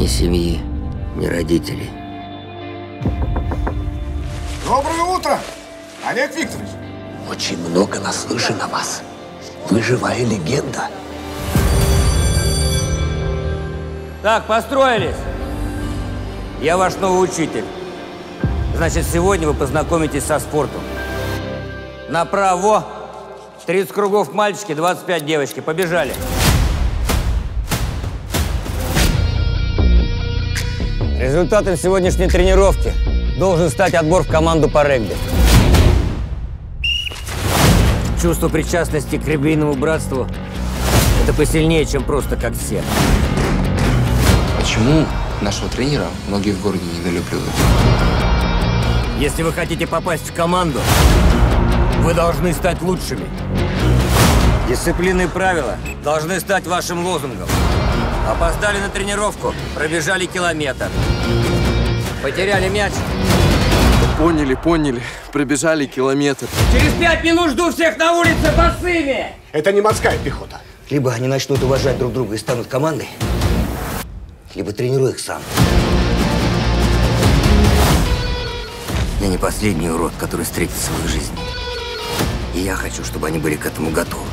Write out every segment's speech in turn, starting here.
Ни семьи, ни родителей. Доброе утро, Олег Викторович. Очень много наслышан о вас. Вы живая легенда. Так, построились. Я ваш новый учитель. Значит, сегодня вы познакомитесь со спортом. Направо. 30 кругов мальчики, 25 девочки. Побежали. Результатом сегодняшней тренировки должен стать отбор в команду по регби. Чувство причастности к регбийному братству – это посильнее, чем просто как все. Почему нашего тренера многие в городе недолюбливают? Если вы хотите попасть в команду, вы должны стать лучшими. Дисциплины и правила должны стать вашим лозунгом. Опоздали на тренировку, пробежали километр. Потеряли мяч. Поняли. Пробежали километр. Через 5 минут жду всех на улице босыми! Это не морская пехота. Либо они начнут уважать друг друга и станут командой, либо тренируй их сам. Я не последний урод, который встретится в их жизни. И я хочу, чтобы они были к этому готовы.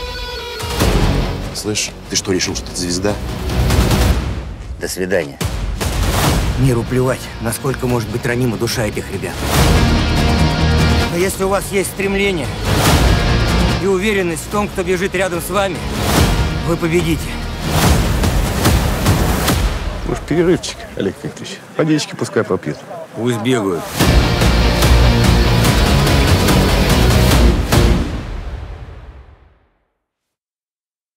Слышь, ты что, решил, что ты звезда? До свидания. Миру плевать, насколько может быть ранима душа этих ребят. Но если у вас есть стремление и уверенность в том, кто бежит рядом с вами, вы победите. Может, перерывчик, Олег Викторович? Водички пускай попьют. Пусть бегают.